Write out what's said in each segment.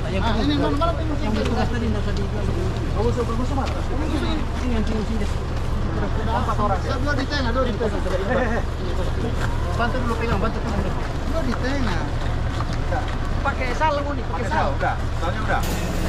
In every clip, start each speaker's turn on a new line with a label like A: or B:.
A: Ini mana yang bertugas tadi nasa di bagus mata. Ini yang sini. Empat orang. Dua di tengah. Bantu dulu pegang, bantu pegang. Dua di tengah. Pakai saleng nih, pakai saleng. Udah, salnya udah.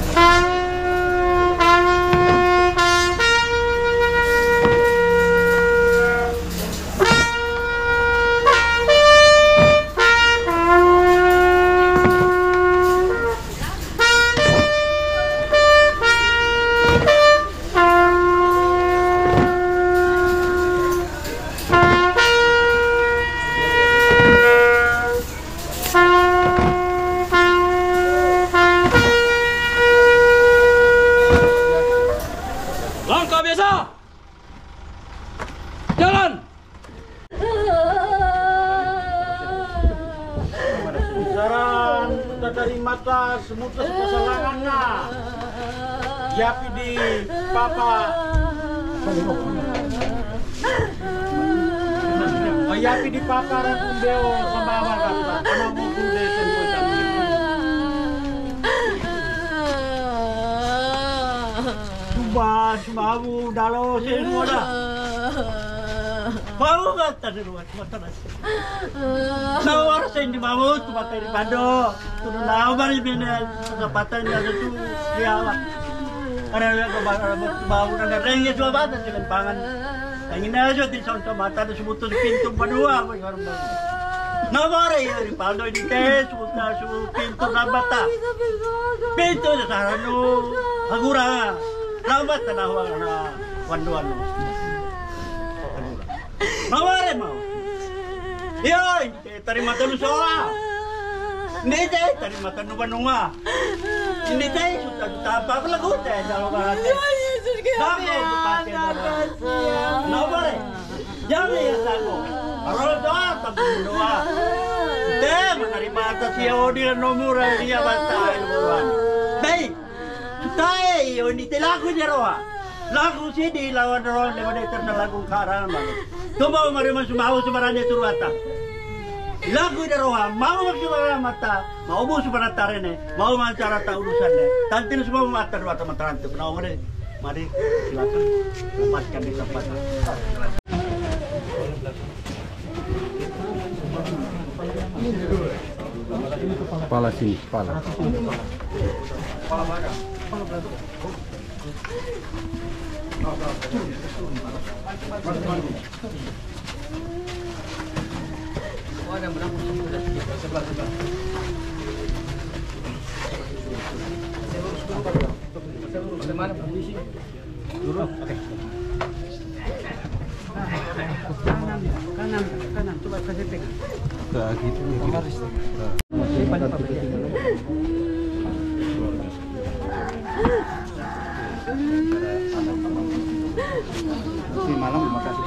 A: Dari mata semutus kesalangannya yapi di papa yapi di papa rakumbeo sama awak sama buku desa Coba abu dalau semua dah. Baru kata di rumah mata nasi. Nawar saya di bawah tu mata di pado. Tu nawar di mana kesempatan yang ada tu dia awak. Ada yang baru ada rengnya cuma batas dengan pangan. Ingin aja di contoh mata di sebutu pintu berdua. Nawar ya di pado di tes sebutu pintu nabata. Pintu di sana nu agura. Lambat tanah wanduan. Maware mau. Yo, terima kasih soa. Ini deh terima kasih banunga. Ini deh sudah apa lagu deh kalau bahasa. Maware. Jangan ya sago. Kalau doa tapi doa. Deh menerima atas ya odi nomor dia bantai buruan. Baik. Sudah yo ini telaku jeroa. Lagu sih di lawan orang daripada terna lagu karan bang. Tu mau mari masuk mau sebarangnya turwata. Lagu di roha mau masuk mata mau bus sebarang ne mau mancara tahu urusannya. Tanti semua mata turwata mataran tu. Nah mari silakan lepaskan di tempat. Kepala sini, kepala. Kepala belakang. Kepala belakang. Oh, ada berapa sebelah. Bagaimana posisi? Dulu. Oke. Kanan. Coba kasih pegang. Enggak gitu. Harus. Malam terima kasih.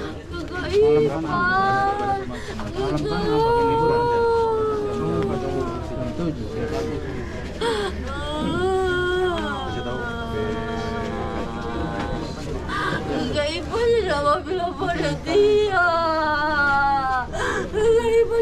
A: Malam kan pakai liburan. Jam 7. Kasih tahu. Enggak ibu tidak mau bilang pada dia. Enggak ibu.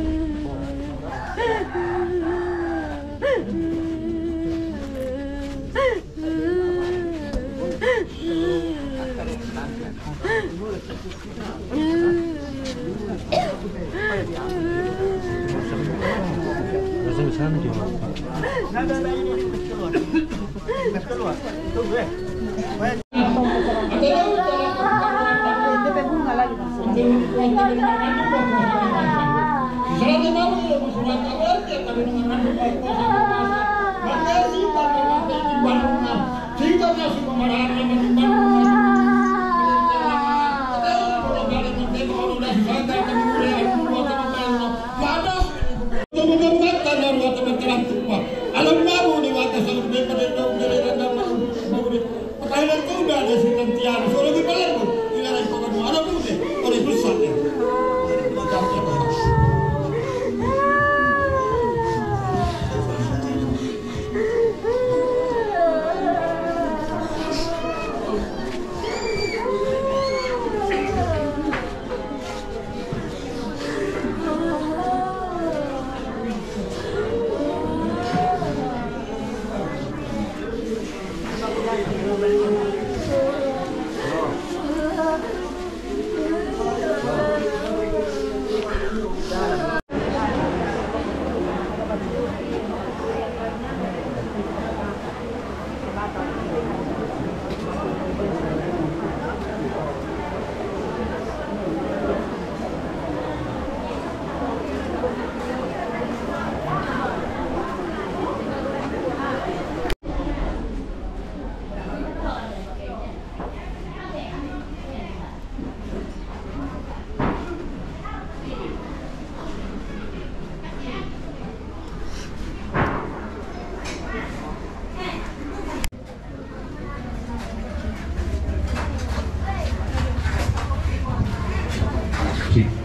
A: Sana dia. Nah, ini keluar. Tunggu bunga lagi.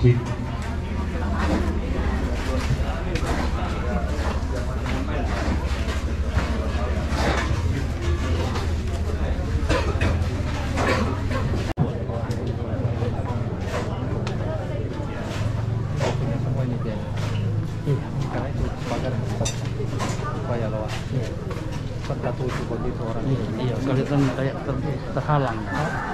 B: izin.
C: Karena itu pagar supaya lewat tertutup begitu orang. Iya, kalau itu kayak terhalang.